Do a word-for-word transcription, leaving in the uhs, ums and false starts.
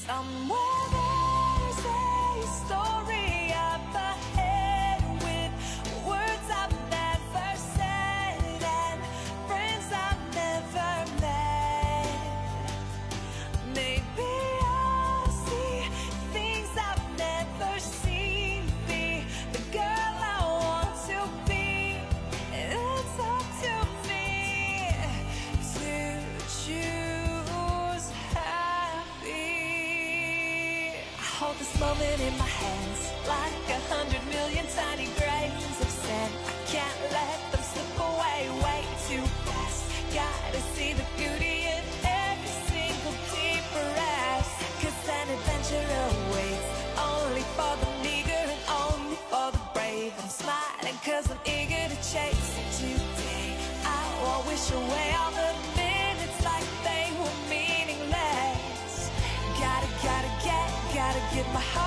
Somewhere there's a story up ahead with words I've never said and friends I've never met. Maybe I'll see things I've never seen, be the girl I want to be. It's up to me to choose happy. I hold this moment in my hands like a hundred million tiny grains of sand. I can't let them slip away way too fast. Gotta see the beauty in every single deep breath, 'cause an adventure awaits only for the meager and only for the brave. I'm smiling 'cause I'm eager to chase it today. I won't wish away all the minutes like they were meaningless. Gotta, gotta get, gotta give my heart